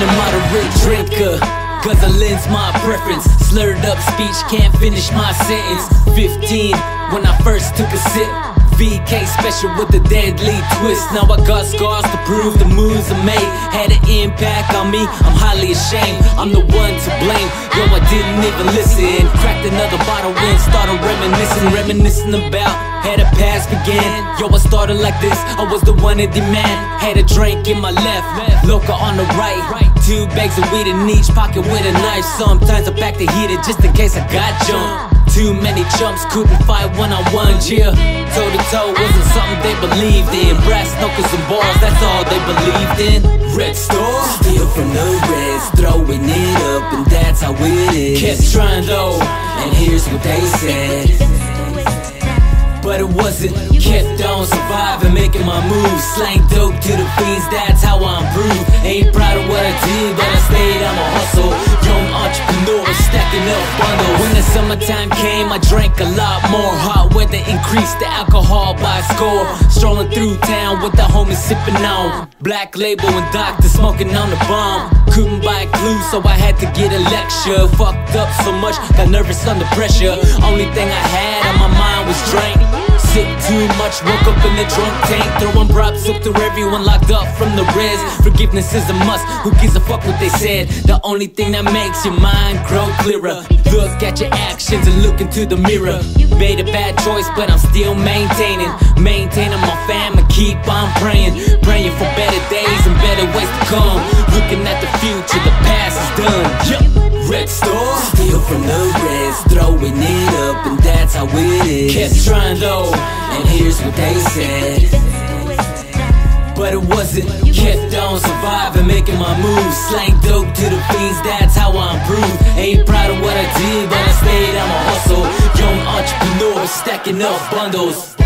a moderate drinker. Guzzling's my preference. Slurred up speech, can't finish my sentence. 15, when I first took a sip. VK special with a deadly twist. Now I got scars to prove the moves I made had an impact on me. I'm highly ashamed, I'm the one to blame. Yo, I didn't even listen. Cracked another bottle and started reminiscing about how the past began. Yo, I started like this, I was the one in demand. Had a drink in my left, Loca on the right. 2 bags of weed in each pocket with a knife. Sometimes I pack the heater just in case I got jumped. Too many chumps couldn't fight one-on-one, yeah. Toe-to-toe wasn't something they believed in. Brass knuckles and bars, that's all they believed in. Red Store, steal from the Reds, throwing it up, and that's how it is. Kept trying though, and here's what they said. But it wasn't, kept on surviving, making my moves. Slang dope to the fiends, that's how I improve. Ain't proud of what I did, but I stayed on my hustle. Young entrepreneur, stacking up bundles. When the summertime came, I drank a lot more. Hot weather increased the alcohol by a score. Strolling through town with the homies sipping on Black Label and Doctor smoking on the bomb. Couldn't buy a clue, so I had to get a lecture. Fucked up so much, got nervous under pressure. Only thing I had on my mind was drink. Sick too much, woke up in the drunk tank. Throwing props up to everyone locked up from the res. Forgiveness is a must, who gives a fuck what they said? The only thing that makes your mind grow clearer. Look at your actions and look into the mirror. Made a bad choice, but I'm still maintaining my fam and keep on praying. Praying for better days and better ways to come. Looking at the future, the past is done. Red Store, steal from the Reds, throwing it up, and that's how it is. Kept trying though, and here's what they said. But it wasn't, kept on surviving, making my moves. Slang dope to the fiends, that's how I improve. Ain't proud of what I did, but I stayed on my hustle. Young entrepreneur, stacking up bundles.